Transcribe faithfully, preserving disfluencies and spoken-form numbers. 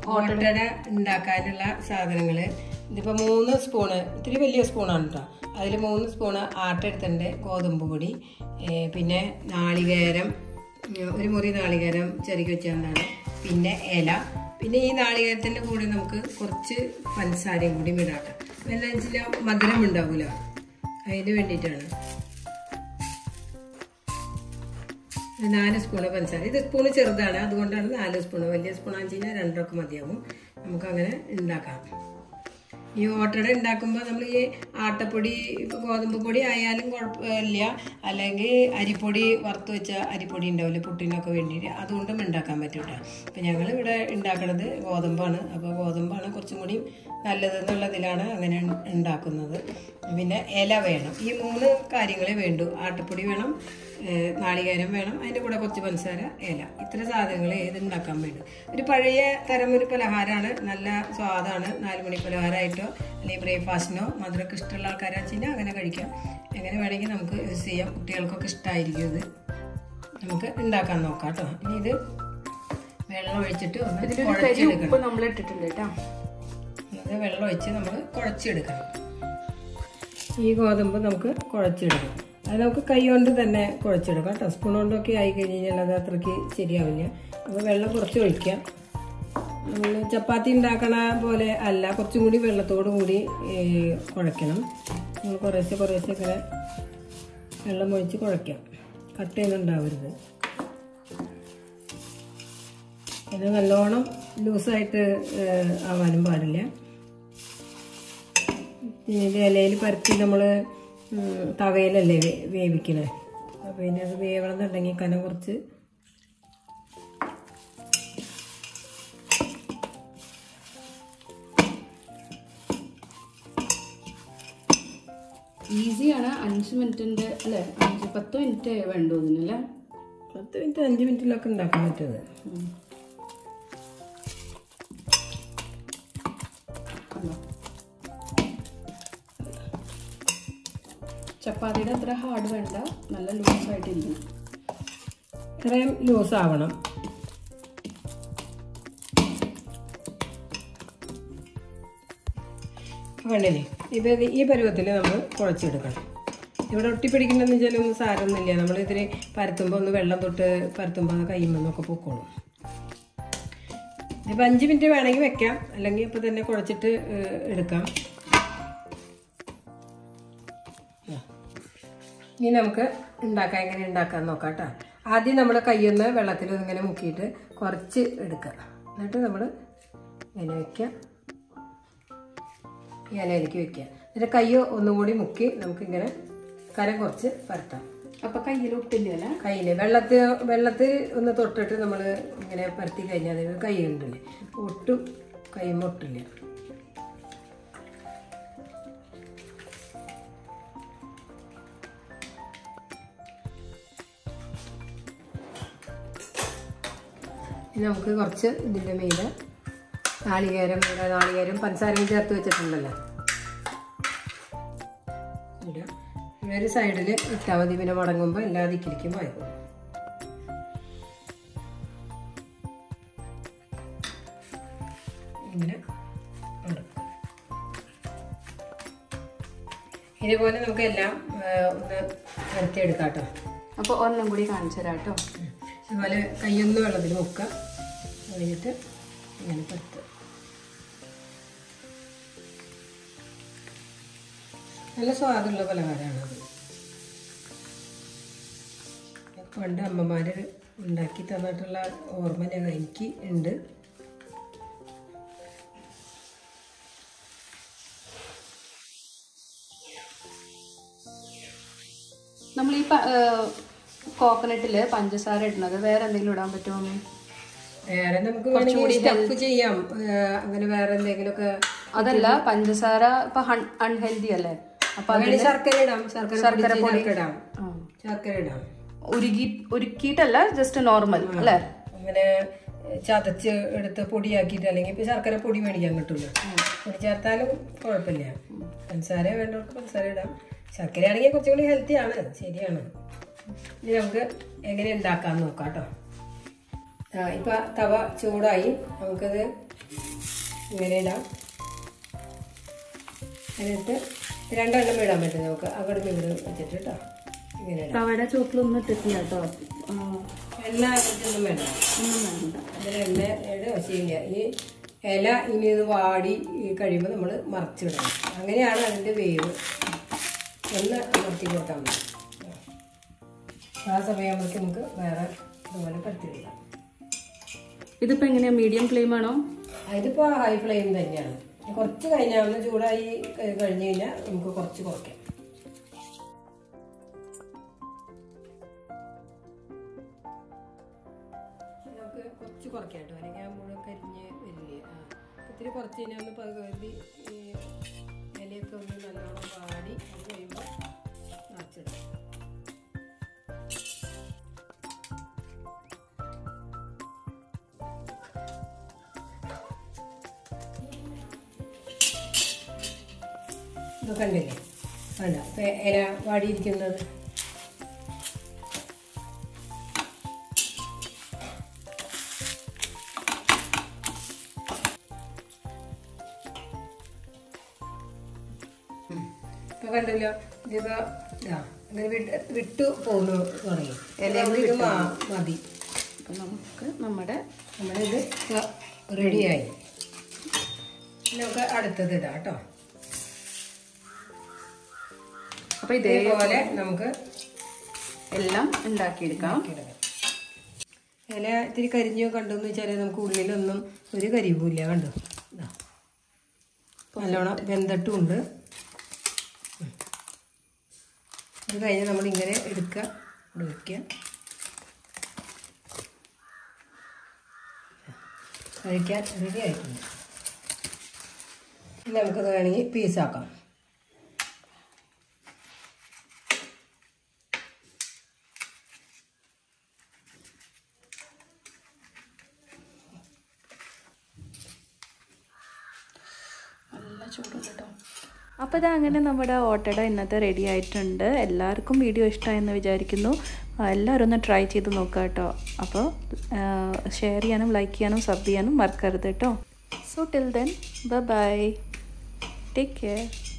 ഓട്ടട ഉണ്ടാക്കാനുള്ള സാധനങ്ങൾ ഇതിപ്പോൾ മൂന്ന് സ്പൂണ്, ഇത്തിരി വലിയ സ്പൂണാണ് കേട്ടോ. അതിൽ മൂന്ന് സ്പൂണ് ആട്ട എടുത്തിട്ടുണ്ട്, ഗോതമ്പ് പൊടി, പിന്നെ നാളികേരം, ഒരു മുറി നാളികേരം ചെറുക്കി വെച്ചതാണ്, പിന്നെ ഇല, പിന്നെ ഈ നാളികേരത്തിൻ്റെ കൂടെ നമുക്ക് കുറച്ച് പഞ്ചസാരയും കൂടി ഇടാക്കാം. എന്താ വെച്ചാൽ മധുരം ഉണ്ടാവില്ല, അതിന് വേണ്ടിയിട്ടാണ്. നാല് സ്പൂണ് പഞ്ചസാര. ഇത് സ്പൂണ് ചെറുതാണ്, അതുകൊണ്ടാണ് നാല് സ്പൂണ്. വലിയ സ്പൂണാണെന്ന് വെച്ച് കഴിഞ്ഞാൽ രണ്ടൊക്കെ മതിയാകും. നമുക്കങ്ങനെ ഉണ്ടാക്കാം. ഈ ഓട്ടട ഉണ്ടാക്കുമ്പോൾ നമ്മൾ ഈ ആട്ടപ്പൊടി, ഗോതമ്പ് പൊടി ആയാലും കുഴപ്പമില്ല, അല്ലെങ്കിൽ അരിപ്പൊടി വറുത്ത് വെച്ച അരിപ്പൊടി ഉണ്ടാവില്ല പുട്ടിനൊക്കെ വേണ്ടിയിട്ട്, അതുകൊണ്ടും ഉണ്ടാക്കാൻ പറ്റും കേട്ടോ. അപ്പം ഞങ്ങൾ ഇവിടെ ഉണ്ടാക്കുന്നത് ഗോതമ്പാണ്. അപ്പോൾ ഗോതമ്പാണ് കുറച്ചും കൂടി നല്ലതെന്നുള്ളതിലാണ് അങ്ങനെ ഉണ്ടാക്കുന്നത്. പിന്നെ ഇല വേണം. ഈ മൂന്ന് കാര്യങ്ങളെ വേണ്ടൂ. ആട്ടപ്പൊടി വേണം, നാളികേരം വേണം, അതിൻ്റെ കൂടെ കുറച്ച് പഞ്ചസാര, ഇല. ഇത്ര സാധനങ്ങൾ ഏത് ഉണ്ടാക്കാൻ വേണ്ടു. ഒരു പഴയ തരം ഒരു പലഹാരമാണ്, നല്ല സ്വാദാണ്. നാല് മണി പലഹാരമായിട്ടോ അല്ലെങ്കിൽ ബ്രേക്ക്ഫാസ്റ്റിനോ മധുരമൊക്കെ ഇഷ്ടമുള്ള ആൾക്കാരാണെന്ന് വെച്ച് കഴിഞ്ഞാൽ അങ്ങനെ കഴിക്കാം. എങ്ങനെ വേണമെങ്കിൽ നമുക്ക് യൂസ് ചെയ്യാം. കുട്ടികൾക്കൊക്കെ ഇഷ്ടമായിരിക്കും ഇത്. നമുക്ക് ഉണ്ടാക്കാൻ നോക്കാം കേട്ടോ. ഇനി ഇത് വെള്ളം ഒഴിച്ചിട്ട് ഒന്ന് കുഴച്ചെടുക്കണം. നമ്മൾ ഇട്ടിട്ടുണ്ട് കേട്ടോ. അത് വെള്ളം ഒഴിച്ച് നമ്മൾ കുഴച്ചെടുക്കണം. ഈ ഗോതമ്പ് നമുക്ക് കുഴച്ചെടുക്കണം. അത് നമുക്ക് കൈ കൊണ്ട് തന്നെ കുഴച്ചെടുക്കാം കേട്ടോ. സ്പൂൺ കൊണ്ടൊക്കെ ആയി കഴിഞ്ഞ് കഴിഞ്ഞാൽ അത് അത്രയ്ക്ക് ശരിയാവില്ല. അപ്പോൾ വെള്ളം കുറച്ച് ഒഴിക്കാം. നമ്മൾ ചപ്പാത്തി ഉണ്ടാക്കണ പോലെ അല്ല, കുറച്ചും കൂടി വെള്ളത്തോടു കൂടി കുഴയ്ക്കണം. നമ്മൾ കുറേശ്ശെ കുറേശ്ശെ ഇങ്ങനെ വെള്ളം ഒഴിച്ച് കുഴയ്ക്കാം. കട്ട് ചെയ്യുന്നുണ്ടാവരുത്. ഇത് നല്ലോണം ലൂസായിട്ട് ആവാനും പാടില്ല. ഇത് ഇലയിൽ പരത്തി നമ്മൾ തവയിലല്ലേ വേവിക്കണേ. അപ്പോൾ ഇനി അത് വേവണമെന്നുണ്ടെങ്കിൽ കനം കുറച്ച് ഈസിയാണ്. അഞ്ച് മിനിറ്റിൻ്റെ അല്ലേ, അഞ്ച് പത്ത് മിനിറ്റ് വേണ്ടു ഇതിനല്ലേ? പത്ത് മിനിറ്റ് അഞ്ച് മിനിറ്റിലൊക്കെ ഉണ്ടാക്കാൻ പറ്റുന്നത്. ചപ്പാത്തിയുടെ അത്ര ഹാർഡ് വേണ്ട, നല്ല ലൂസായിട്ടിരിക്കണം. ഇത്രയും ലൂസാവണം. വേണ്ടല്ലേ? ഇത് ഈ പരുവത്തിൽ നമ്മൾ കുഴച്ചെടുക്കണം. ഇവിടെ ഒട്ടിപ്പിടിക്കണമെന്ന് വെച്ചാൽ ഒന്നും സാരമൊന്നുമില്ല. നമ്മൾ ഇതിന് പരത്തുമ്പോൾ ഒന്ന് വെള്ളം തൊട്ട് പരത്തുമ്പോൾ അത് കയ്യുമെന്നൊക്കെ പൊക്കോളും. ഇതിപ്പോൾ അഞ്ച് മിനിറ്റ് വേണമെങ്കിൽ വെക്കാം, അല്ലെങ്കിൽ ഇപ്പോൾ തന്നെ കുഴച്ചിട്ട് എടുക്കാം. ഇനി നമുക്ക് ഉണ്ടാക്കാം. എങ്ങനെ ഉണ്ടാക്കാൻ നോക്കാം കേട്ടോ. ആദ്യം നമ്മൾ കയ്യൊന്ന് വെള്ളത്തിൽ ഇങ്ങനെ മുക്കിയിട്ട് കുറച്ച് എടുക്കുക. എന്നിട്ട് നമ്മൾ ഇങ്ങനെ വയ്ക്കുക, ഇലയിലേക്ക് വെക്കുക. എന്നിട്ട് കയ്യോ ഒന്നും കൂടി മുക്കി നമുക്കിങ്ങനെ കരം കുറച്ച് പരത്താം. അപ്പം കയ്യിൽ ഒട്ടില്ല? കയ്യിൽ വെള്ളത്തിൽ വെള്ളത്തിൽ ഒന്ന് തൊട്ടിട്ട് നമ്മൾ ഇങ്ങനെ പരത്തി കഴിഞ്ഞാൽ കൈ ഉണ്ടല്ലേ, ഒട്ടും കൈമ്മ ഒട്ടില്ല. ഇനി നമുക്ക് കുറച്ച് ഇതിൻ്റെ മീതെ നാളികേരം ഇവിടെ നാളികേരം പഞ്ചസാരയും ചേർത്ത് വെച്ചിട്ടുണ്ടല്ലോ, ഇടുക. ഒരു സൈഡിൽ ഇട്ടാൽ മതി. പിന്നെ മടങ്ങുമ്പോൾ എല്ലാ ദിക്കിലേക്കും വായിക്കും. ഇങ്ങനെ ഇതുപോലെ നമുക്ക് എല്ലാം ഒന്ന് വരത്തിയെടുക്കാം കേട്ടോ. അപ്പോൾ ഒരെണ്ണം കൂടി കാണിച്ചു തരാം കേട്ടോ. അതുപോലെ കയ്യൊന്ന് വെള്ളത്തിൽ മുക്കുക, കഴിഞ്ഞിട്ട് ഇങ്ങനെ പത്ത്. നല്ല സ്വാദുള്ള പലഹാരമാണത്. പണ്ട് അമ്മമാർ ഉണ്ടാക്കി തന്നിട്ടുള്ള ഓർമ്മ ഞങ്ങൾ എനിക്ക് ഉണ്ട്. നമ്മൾ ഈ കോക്കനട്ടിൽ പഞ്ചസാര ഇടുന്നത് വേറെ എന്തെങ്കിലും ഇടാൻ പറ്റുമോ? വേറെ നമുക്ക് വേണമെങ്കിൽ സ്റ്റഫ് ചെയ്യാം. അങ്ങനെ വേറെ എന്തെങ്കിലുമൊക്കെ. അതല്ല, പഞ്ചസാര ഇപ്പൊ അൺഹെൽത്തി അല്ലേ? അപ്പൊ ശർക്കര ഇടാം. ശർക്കര പൊടി ഇടാം. ശർക്കര ഇടാം. ഉരുകി ഉരുക്കിയിട്ടല്ല, ജസ്റ്റ് നോർമൽ അല്ലേ? അങ്ങനെ ചതച്ച് എടുത്ത് പൊടിയാക്കിയിട്ട്, അല്ലെങ്കിൽ ഇപ്പൊ ശർക്കര പൊടി മേടിക്കാൻ കിട്ടില്ല, പൊടി ചേർത്താലും കുഴപ്പമില്ല. പഞ്ചസാര വേണ്ടവർക്ക് പഞ്ചസാര ഇടാം. ശർക്കര ആണെങ്കിൽ കുറച്ചും കൂടി ഹെൽത്തി ആണ്, ശരിയാണ്. ഇനി നമുക്ക് എങ്ങനെ ഉണ്ടാക്കാൻ നോക്കാം കേട്ടോ. ഇപ്പൊ തവ ചൂടായി, നമുക്കത് ഇങ്ങനെ ഇടാം. അതിനകത്ത് രണ്ടെണ്ണം ഇടാൻ പറ്റും നമുക്ക്. അങ്ങോട്ടും ഇങ്ങോട്ടും വെച്ചിട്ട് കേട്ടോ. ഇങ്ങനെ തവയുടെ ചോപ്പിലൊന്നും ഇട്ടിട്ടില്ല കേട്ടോ. എണ്ണ ഇട്ടൊന്നും വേണ്ട, ഒന്നും വേണ്ട. അതിൽ എണ്ണയുടെ വശമില്ല. ഈ ഇല ഇനി ഇത് വാടി കഴിയുമ്പോൾ നമ്മൾ മറിച്ചിടണം. അങ്ങനെയാണ് അതിൻ്റെ വേവ്. ഒന്ന് മറിച്ച് കൊടുക്കാൻ മതി. ആ സമയമാകുമ്പോഴേക്ക് നമുക്ക് വേറെ ഇതുപോലെ പരത്തിയിടാം. ഇതിപ്പോൾ എങ്ങനെയാണ്, മീഡിയം ഫ്ലെയിം ആണോ? ഇതിപ്പോൾ ഹൈ ഫ്ലെയിം തന്നെയാണ്. കുറച്ച് കഴിഞ്ഞാൽ ഒന്ന് ചൂടായി കഴിഞ്ഞ് കഴിഞ്ഞാൽ നമുക്ക് കുറച്ച് കുറയ്ക്കാം. നമുക്ക് കുറച്ച് കുറയ്ക്കാം കേട്ടോ, അല്ലെങ്കിൽ ആ മുഴുവൻ കരിഞ്ഞ് വരില്ലേ. ആ ഇത്തിരി കുറച്ച് കഴിഞ്ഞാൽ ഒന്ന് പകുതി ഇലയൊക്കെ ഒന്ന് നല്ലോണം വാടി അത് കഴിയുമ്പോൾ നിറച്ചിടാം. ഇത് കണ്ടില്ലേ, വേണ്ട ഇല വാടിയിരിക്കുന്നത്. ഇപ്പൊ കണ്ടല്ലോ, ഇതിപ്പോ ഇതാ അങ്ങനെ വിട്ടു പോകുന്നു തുടങ്ങി. ഇത് മതി. അപ്പം നമുക്ക് നമ്മുടെ നമ്മുടെ ഇത് റെഡിയായി. നമുക്ക് അടുത്തത് ഇടാം കേട്ടോ. അപ്പോൾ ഇതേപോലെ നമുക്ക് എല്ലാം ഉണ്ടാക്കിയെടുക്കാം. ഇല ഇത്തിരി കരിഞ്ഞോ കണ്ടെന്ന് വെച്ചാൽ നമുക്ക് ഉള്ളിലൊന്നും ഒരു കരിവില്ല. കണ്ടു, നല്ലോണം വെന്തട്ടും ഉണ്ട്. ഇത് കഴിഞ്ഞ് നമ്മളിങ്ങനെ എടുക്കുക, ഇവിടെ വയ്ക്കുക, കഴിക്കാൻ റെഡി ആയിട്ടുണ്ട്. ഇനി നമുക്കത് വേണമെങ്കിൽ പീസാക്കാം. അപ്പോൾ ഇത് അങ്ങനെ നമ്മുടെ ഓട്ടട ഇന്നത്തെ റെഡി ആയിട്ടുണ്ട്. എല്ലാവർക്കും വീഡിയോ ഇഷ്ടമായെന്ന് വിചാരിക്കുന്നു. എല്ലാവരും ഒന്ന് ട്രൈ ചെയ്ത് നോക്കുക കേട്ടോ. അപ്പോൾ ഷെയർ ചെയ്യാനും ലൈക്ക് ചെയ്യാനും സബ് ചെയ്യാനും മറക്കരുത് കേട്ടോ. So till then bye bye, take care.